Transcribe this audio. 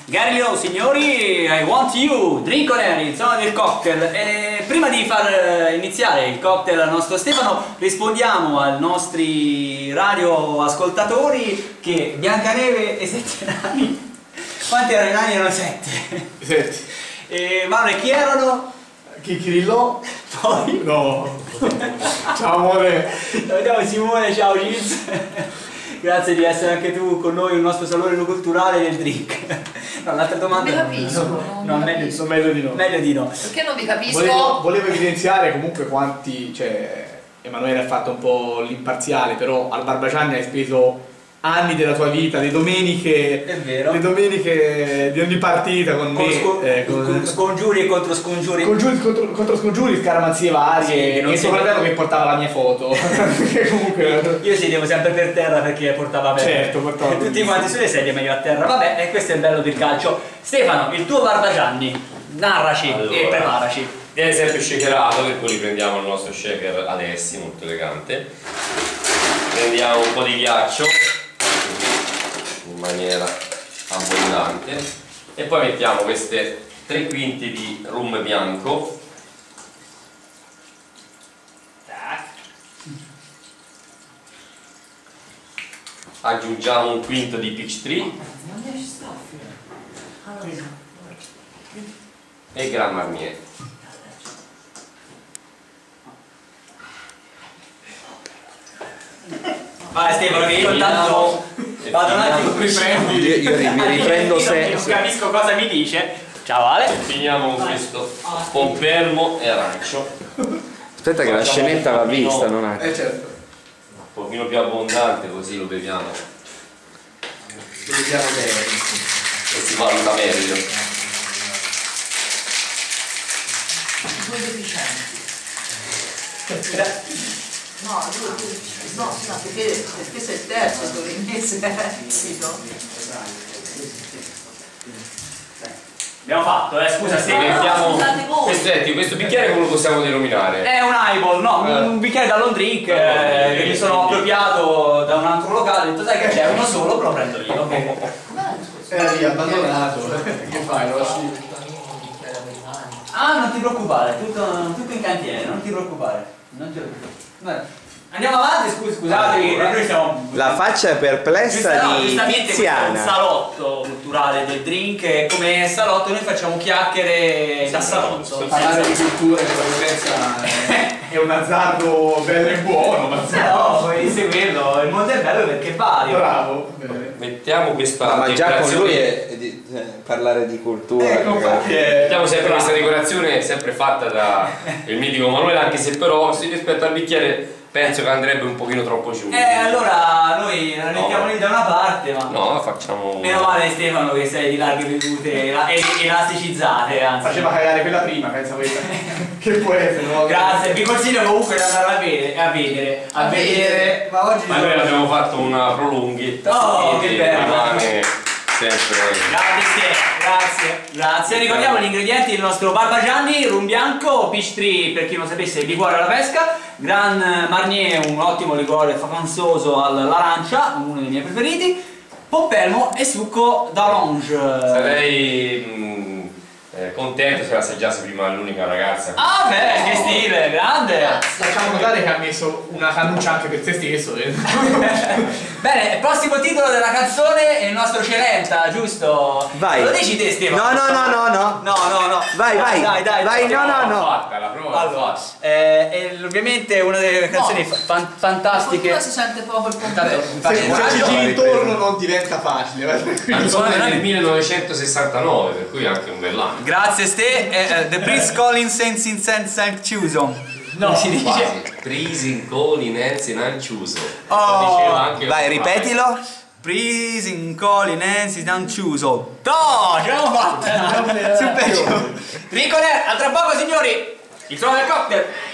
Gary Lowe, signori, I want you, drink on air, il suono del cocktail. E prima di far iniziare il cocktail al nostro Stefano, rispondiamo ai nostri radioascoltatori che Biancaneve e 7 nani. Quanti erano i nani? Erano 7. 7. E Manuel, chi erano? Chicchirillo. Poi? No. Ciao amore. Salutiamo Simone, ciao Gilles. Grazie di essere anche tu con noi, il nostro salone culturale del drink. No, l'altra domanda. Non vi capisco. No, meglio di no. Meglio di no. Perché non vi capisco? Volevo evidenziare comunque quanti, cioè, Emanuele ha fatto un po' l'imparziale, però al Barbagianni hai speso anni della tua vita, le domeniche, È vero. le domeniche di ogni partita con me, con scongiuri e contro scongiuri. contro scongiuri, scaramanzie varie, Sì, non e si- tuo fratello che portava la mia foto. Che comunque Io sedevo sempre per terra perché portava bene. Certo, portava tutti benissimo. quanti sulle sedie, meglio a terra. Vabbè, e questo è il bello del calcio. Stefano, il tuo Barbagianni, narraci Allora, e preparaci. viene sempre shakerato, per cui riprendiamo il nostro shaker Alessi, molto elegante. Prendiamo un po' di ghiaccio in maniera abbondante e poi mettiamo queste 3 quinti di rum bianco. Aggiungiamo un quinto di peach tree e Grand Marnier. Vai Stefano, che io intanto vado un attimo qui. Io mi riprendo se... Non capisco cosa mi dice. Ciao Ale. Finiamo con questo pompermo e arancio. Aspetta che la scenetta va vista, non è... certo. Un pochino più abbondante, così lo beviamo Lo vediamo bene. e si valuta meglio. Due deficienti. No, perché sei il terzo torinese, capito? Abbiamo fatto, scusa Sì, Stefano. mettiamo scusate voi. questo bicchiere come lo possiamo denominare? È un highball, no, un bicchiere da long drink che mi sono appropriato da un altro locale. Ho detto, sai che c'è uno solo, me lo prendo io. Era lì abbandonato. Che fai? Lo lasci? Ah, non ti preoccupare, tutto in cantiere, non ti preoccupare. Non ti preoccupare. Vabbè. Andiamo avanti, scusate, Allora, noi siamo... La faccia perplessa di giustamente questo è un Tiziana. salotto culturale del drink e come salotto noi facciamo chiacchiere da salotto. Parlare di cultura e di sopravvivenza è un azzardo bello e buono, ma No, puoi seguirlo, il mondo è bello perché è vario. bravo. Bene. Mettiamo questa Ma già con lui decorazione. è di parlare di cultura. Ecco, infatti è... Mettiamo sempre questa decorazione sempre fatta da il mitico Manuele, anche se però rispetto al bicchiere penso che andrebbe un pochino troppo giù. Allora noi la mettiamo lì da una parte, ma... No, facciamo... Meno male Stefano che sei di larghe vedute e elasticizzate, anzi. Faceva cagare quella prima, pensa questa. Che può essere, no? Grazie, vi consiglio comunque di andare a vedere. Ma oggi Ma noi abbiamo fatto una prolunghetta. Oh, quindi che bello. rimane sempre... Grazie. Ricordiamo gli ingredienti del nostro Barbagianni: rum bianco, peach tree per chi non sapesse il liquore alla pesca, Grand Marnier, un ottimo liquore famoso all'arancia, uno dei miei preferiti, pompelmo e succo d'orange. Sarei contento se l'assaggiasse prima l'unica ragazza. Ah beh, che stile, grande! Facciamo notare che ha messo una cannuccia anche per se stesso. Bene, il prossimo titolo della canzone è il nostro Celenta, giusto? Vai. Lo dici te Stefano? No. No. Vai. Vai, no. La prova Allora, fatta. è ovviamente una delle canzoni fantastiche. Qualcuno si sente poco il pompiere. Se ci giri intorno non diventa facile. Canzone del 1969, per cui anche un bell'anno. Grazie Ste, The Prince Colin Senza chiuso. No, si dice. Quasi. Prisi Coli Nancy non chiuso. Oh, Lo diceva anche Vai, un ripetilo. Prison Colin Nancy non chiuso. No, ce l'abbiamo fatta! Sul peggio. Rinconer, a tra poco signori! Il suono del cocktail!